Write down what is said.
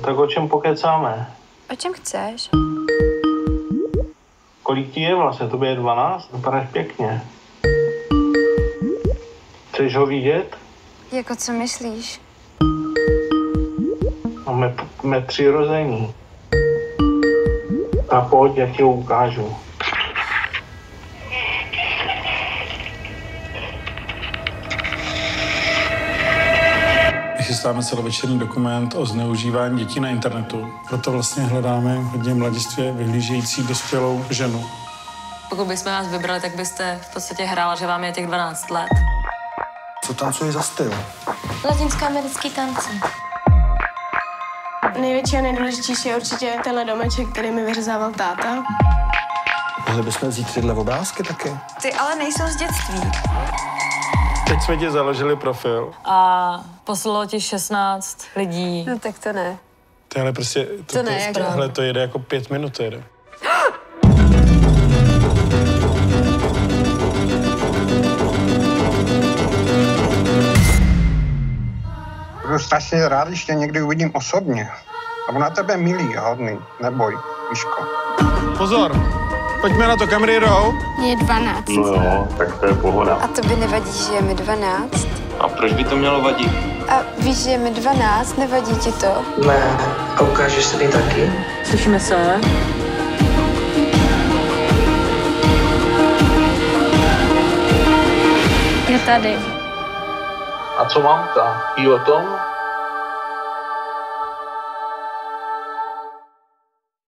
Tak o čem pokecáme? O čem chceš? Kolik ti je vlastně? Tobě je 12? Vypadáš pěkně. Chceš ho vidět? Jako co myslíš? Máme přirození. A pojď, já ti ho ukážu. Chystáme celovečerní dokument o zneužívání dětí na internetu. Proto vlastně hledáme hodně mladistvě vyhlížející dospělou ženu. Pokud bychom vás vybrali, tak byste v podstatě hrála, že vám je těch 12 let. Co tancuje za styl? Latinskoamerický tance. Největší a nejdůležitější je určitě tenhle domeček, který mi vyřezával táta. Mohli bychom vzít tyhle obrázky taky? Ty ale nejsou z dětství. Teď jsme ti založili profil. A poslalo ti 16 lidí. No tak to ne. To ale prostě... To ne, jako. Hele, to jede jako 5 minut, to jede. Budu strašně rád, když tě někdy uvidím osobně. A budu na tebe milý a hodný. Neboj, Miško. Pozor! Pojďme na to, kamery jedou. Je 12. No jo, tak to je pohoda. A to by nevadí, že je mi 12? A proč by to mělo vadit? A víš, že je mi 12, nevadí ti to? Ne, a ukážeš se mi taky? Slyšíme se. Je tady. A co mamka? Ví o tom?